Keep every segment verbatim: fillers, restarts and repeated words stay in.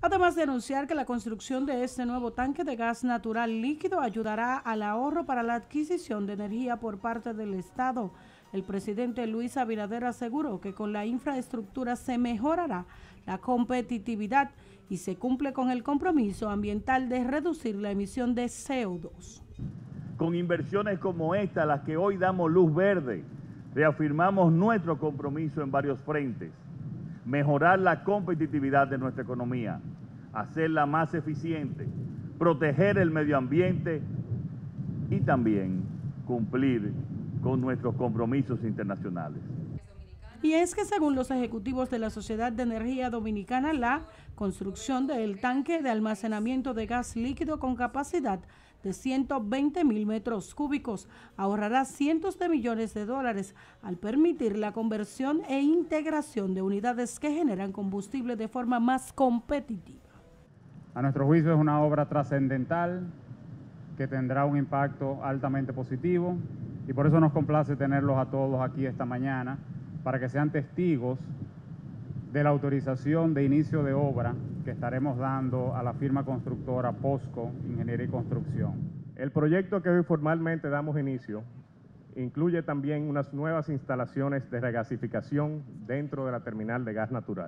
Además de anunciar que la construcción de este nuevo tanque de gas natural líquido ayudará al ahorro para la adquisición de energía por parte del Estado. El presidente Luis Abinader aseguró que con la infraestructura se mejorará la competitividad y se cumple con el compromiso ambiental de reducir la emisión de C O dos. Con inversiones como esta, las que hoy damos luz verde, reafirmamos nuestro compromiso en varios frentes. Mejorar la competitividad de nuestra economía, hacerla más eficiente, proteger el medio ambiente y también cumplir con nuestros compromisos internacionales. Y es que según los ejecutivos de la Sociedad de Energía Dominicana, la construcción del tanque de almacenamiento de gas líquido con capacidad de ciento veinte mil metros cúbicos ahorrará cientos de millones de dólares al permitir la conversión e integración de unidades que generan combustible de forma más competitiva. A nuestro juicio es una obra trascendental que tendrá un impacto altamente positivo y por eso nos complace tenerlos a todos aquí esta mañana para que sean testigos de la autorización de inicio de obra que estaremos dando a la firma constructora POSCO Ingeniería y Construcción. El proyecto que hoy formalmente damos inicio incluye también unas nuevas instalaciones de regasificación dentro de la terminal de gas natural.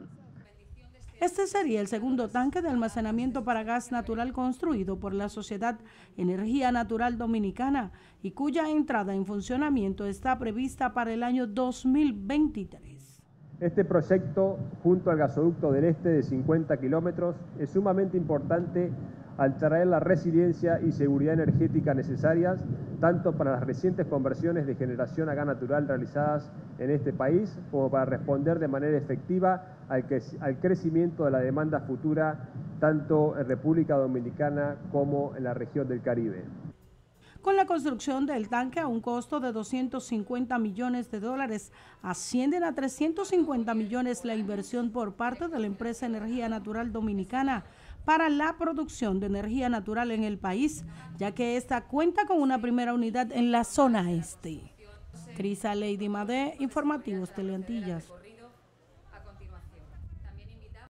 Este sería el segundo tanque de almacenamiento para gas natural construido por la Sociedad Energía Natural Dominicana y cuya entrada en funcionamiento está prevista para el año dos mil veintitrés. Este proyecto, junto al gasoducto del este de cincuenta kilómetros, es sumamente importante al traer la resiliencia y seguridad energética necesarias tanto para las recientes conversiones de generación a gas natural realizadas en este país como para responder de manera efectiva al, que, al crecimiento de la demanda futura tanto en República Dominicana como en la región del Caribe. Con la construcción del tanque a un costo de doscientos cincuenta millones de dólares, ascienden a trescientos cincuenta millones la inversión por parte de la empresa Energía Natural Dominicana para la producción de energía natural en el país, ya que esta cuenta con una primera unidad en la zona este. Crisa Lady Made, Informativos Teleantillas.